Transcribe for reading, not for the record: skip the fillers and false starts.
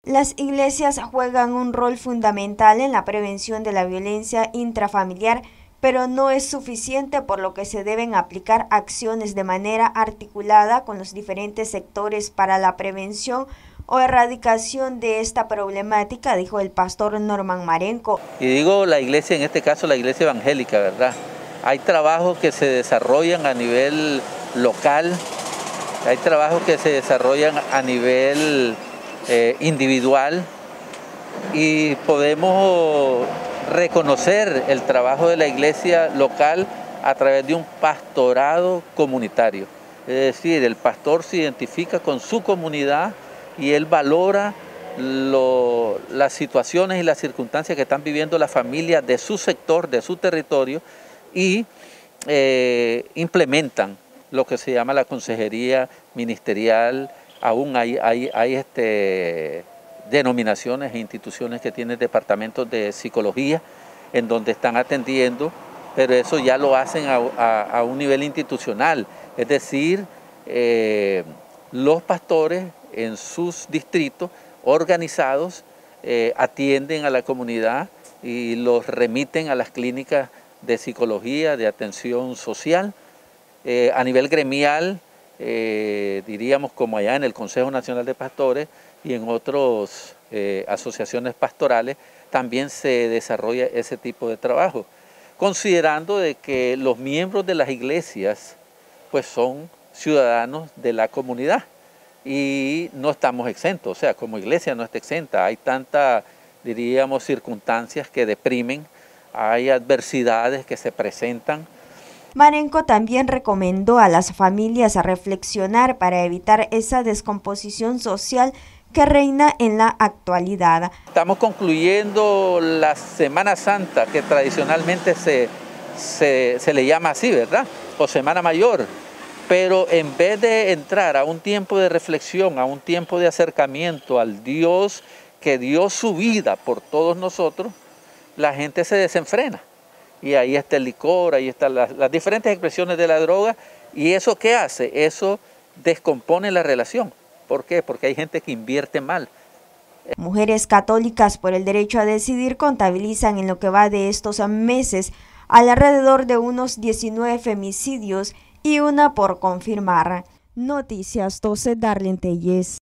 Las iglesias juegan un rol fundamental en la prevención de la violencia intrafamiliar, pero no es suficiente, por lo que se deben aplicar acciones de manera articulada con los diferentes sectores para la prevención o erradicación de esta problemática, dijo el pastor Norman Marenco. Y digo la iglesia, en este caso la iglesia evangélica, ¿verdad? Hay trabajos que se desarrollan a nivel local, hay trabajos que se desarrollan a nivel individual, y podemos reconocer el trabajo de la iglesia local a través de un pastorado comunitario. Es decir, el pastor se identifica con su comunidad y él valora las situaciones y las circunstancias que están viviendo las familias de su sector, de su territorio, y implementan lo que se llama la consejería ministerial. Aún hay denominaciones e instituciones que tienen departamentos de psicología en donde están atendiendo, pero eso ya lo hacen a un nivel institucional. Es decir, los pastores en sus distritos organizados atienden a la comunidad y los remiten a las clínicas de psicología, de atención social. A nivel gremial, diríamos como allá en el Consejo Nacional de Pastores y en otras asociaciones pastorales, también se desarrolla ese tipo de trabajo, considerando de que los miembros de las iglesias pues son ciudadanos de la comunidad y no estamos exentos, o sea, como iglesia no está exenta. Hay tantas, diríamos, circunstancias que deprimen, hay adversidades que se presentan. Marenco también recomendó a las familias a reflexionar para evitar esa descomposición social que reina en la actualidad. Estamos concluyendo la Semana Santa, que tradicionalmente se le llama así, ¿verdad? O Semana Mayor. Pero en vez de entrar a un tiempo de reflexión, a un tiempo de acercamiento al Dios que dio su vida por todos nosotros, la gente se desenfrena. Y ahí está el licor, ahí están las diferentes expresiones de la droga. ¿Y eso qué hace? Eso descompone la relación. ¿Por qué? Porque hay gente que invierte mal. Mujeres Católicas por el Derecho a Decidir contabilizan en lo que va de estos meses alrededor de unos 19 femicidios y una por confirmar. Noticias 12, Darlene Telles.